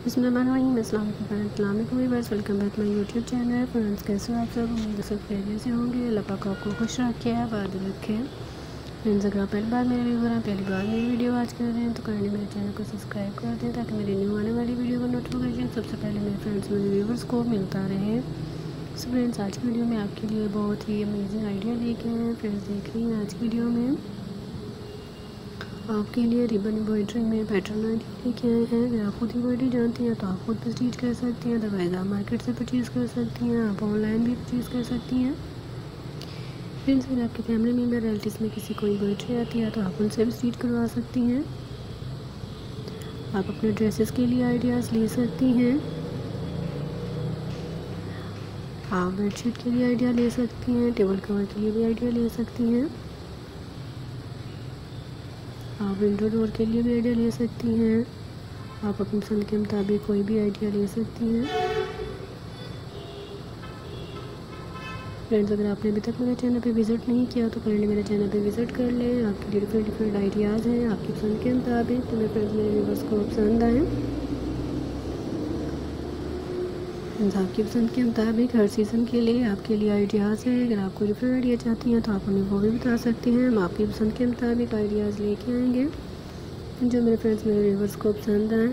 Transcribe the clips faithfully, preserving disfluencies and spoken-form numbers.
बिस्मिल्लाहिर्रहमानिर्रहीम। अस्सलाम वालेकुम viewers, welcome back my YouTube channel. Friends, कैसे हो आप सब? उम्मीद है सब खैरियत से होंगे। अल्लाह पाक आपको खुश रखे, आबाद रखे। फ्रेंड्स, अगर आप पहली बार मेरे व्यूअर हैं, पहली बार मेरी वीडियो वॉच कर रहे हैं तो काइंडली मेरे चैनल को सब्सक्राइब कर दें ताकि मेरी न्यू आने वाली वीडियो का नोटिफिकेशन सबसे पहले मेरे फ्रेंड्स मेरे व्यूअर्स को मिलता रहे। सो फ्रेंड्स, आज की वीडियो में आपके लिए बहुत ही अमेजिंग आइडिया लेके आए हैं। फ्रेंड्स, देख रही हैं आज की वीडियो में आपके लिए रिबन एम्ब्रॉयडरी में पैटर्न आइडिया लेके आए हैं। अगर आप खुद एम्ब्रॉयडरी जानती हैं तो आप खुद भी स्टिच कर सकती हैं, अदरवाइज़ आप मार्केट से परचेज़ कर सकती हैं, आप ऑनलाइन भी परचेज़ कर सकती हैं। फ्रेंड्स, अगर आपके फैमिली मेम्बर रिलेटिव्स में किसी को एम्ब्रॉयडरी आती है तो आप उनसे भी स्टिच करवा सकती हैं। आप अपने ड्रेसेस के लिए आइडियाज़ ले सकती हैं, आप बेडशीट के लिए आइडिया ले सकती हैं, टेबल कवर के लिए भी आइडिया ले सकती हैं, आप विंडो डोर के लिए भी आइडिया ले सकती हैं। आप अपनी पसंद के मुताबिक कोई भी आइडिया ले सकती हैं। फ्रेंड्स, अगर आपने अभी तक मेरे चैनल पे विज़िट नहीं किया तो काइंडली मेरे चैनल पे विज़िट कर लें। आपके लिए डिफरेंट डिफरेंट आइडियाज़ हैं आपकी पसंद के मुताबिक, तो मेरे फ्रेंड्स मेरे व्यूअर्स को पसंद आए। फ्रेंड्स, आपकी पसंद के मुताबिक हर सीज़न के लिए आपके लिए आइडियाज़ हैं। अगर आप कोई डिफरेंट आइडिया चाहती हैं तो आप उन्हें वो भी बता सकती हैं। हम आपकी पसंद के मुताबिक आइडियाज़ लेके आएंगे जो मेरे फ्रेंड्स मेरे व्यूअर्स को पसंद आए।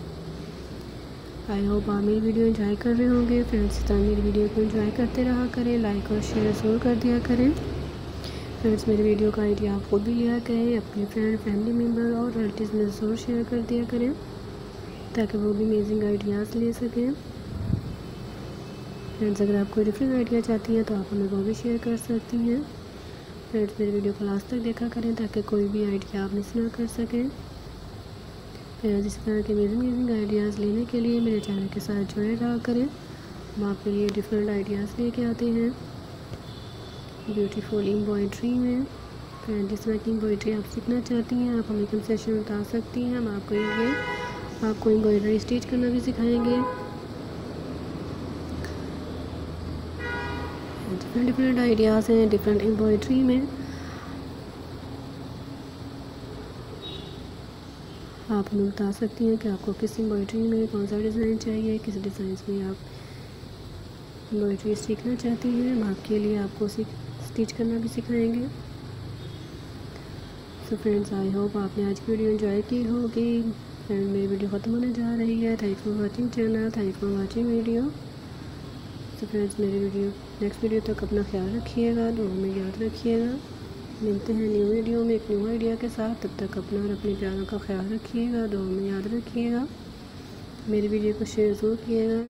आई होप आप मेरी वीडियो एंजॉय कर रहे होंगे। फ्रेंड्स, इस तरह मेरी वीडियो को एंजॉय करते रहा करें, लाइक और शेयर ज़रूर कर दिया करें। फ्रेंड्स, मेरी वीडियो का आइडिया आप खुद भी लिया करें, अपने फ्रेंड फैमिली मेम्बर और रिलेटिव्स में ज़रूर शेयर कर दिया करें ताकि वो भी अमेजिंग आइडियाज़ ले सकें। फ्रेंड्स, अगर आप कोई डिफरेंट आइडिया चाहती हैं तो आप हमें वो भी शेयर कर सकती हैं। फ्रेंड्स, मेरी वीडियो को लास्ट तक देखा करें ताकि कोई भी आइडिया आप मिस ना कर सकें। फ्रेंड्स, इस तरह के अमेजिंग अमेजिंग आइडियाज़ लेने के लिए मेरे चैनल के साथ जुड़े रहा करें। हम आपके लिए डिफरेंट आइडियाज़ लेके आते हैं ब्यूटीफुल एम्ब्रॉयडरी में। फ्रेंड्स, जिस तरह की एम्ब्रॉयडरी आप सीखना चाहती हैं आप हमें कमेंट सेक्शन में बता सकती हैं। हम आपको ये आपको एम्ब्रॉयडरी स्टिच करना भी सिखाएंगे। डिफरेंट डिफरेंट आइडियाज़ हैं डिफरेंट एम्ब्रॉयडरी में। आप हमें बता सकती हैं कि आपको किस एम्ब्रॉयडरी में कौन सा डिज़ाइन चाहिए, किस डिज़ाइन में आप एम्ब्रॉयडरी सीखना चाहती हैं। हम आपके लिए आपको सीख स्टिच करना भी सिखाएंगे। सो फ्रेंड्स, आई होप आपने आज की वीडियो एंजॉय की होगी। फ्रेंड, मेरी वीडियो ख़त्म होने जा रही है। Thank for watching channel, thank for watching video. So friends, मेरी वीडियो नेक्स्ट वीडियो तक अपना ख्याल रखिएगा, दुआ में याद रखिएगा। मिलते हैं न्यू वीडियो में एक न्यू आइडिया के साथ। तब तक अपना और अपने प्यारों का ख्याल रखिएगा, दुआ में याद रखिएगा। मेरी वीडियो को शेयर ज़रूर कीजिएगा।